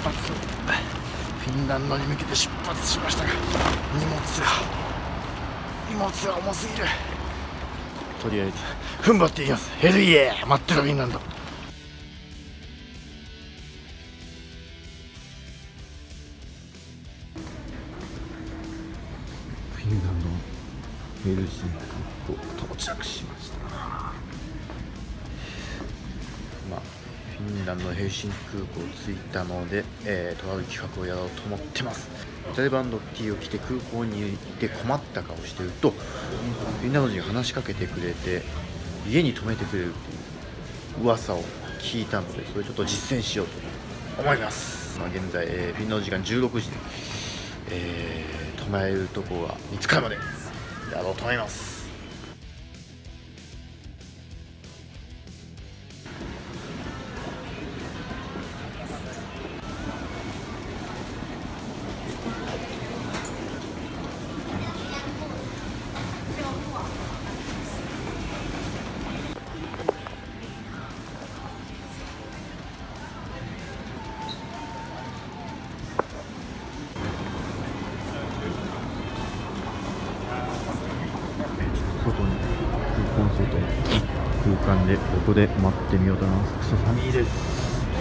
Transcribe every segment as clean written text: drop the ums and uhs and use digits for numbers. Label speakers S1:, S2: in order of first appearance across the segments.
S1: フィンランドに向けて出発しましたが、荷物が重すぎる。とりあえず踏ん張っていきます。ヘルイエー、待ってろフィンランド。フィンランドのヘルシンキ到着しました。フィンランドのヘルシンキ空港着いたので、とある企画をやろうと思ってます。タレバンド T を着て空港に行って困った顔してると、フィンランド人が話しかけてくれて家に泊めてくれるっていう噂を聞いたので、それちょっと実践しようと思います。現在、フィンランド時間16時に、泊まれるところが見つかるまでやろうと思います。外に空港の外の空間でここで待ってみようと思います。クソ寒いです。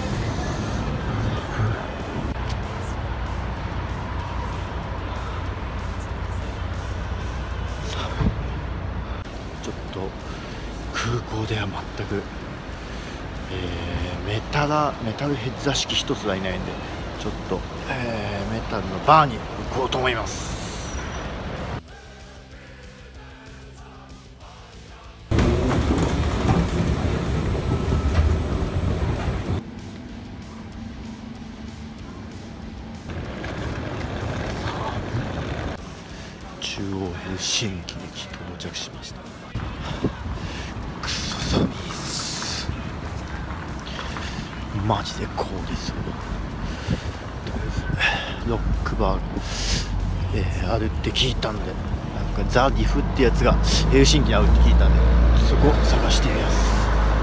S1: ちょっと空港では全く、メタルヘッド座敷一つはいないんで、ちょっと、メタルのバーに行こうと思います。中央ヘルシンキ駅到着しました。くそ寒いっす。マジで凍りそう。ロックバーが、あるって聞いたんで、なんかザ・ディフってやつがヘルシンキにあるって聞いたんで、そこ探してみます。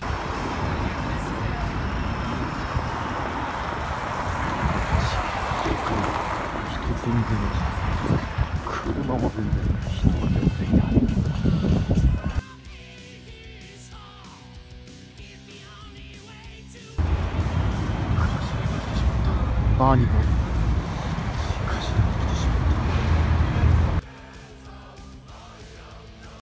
S1: 人全然車も全然人が全然いない。バーに乗っ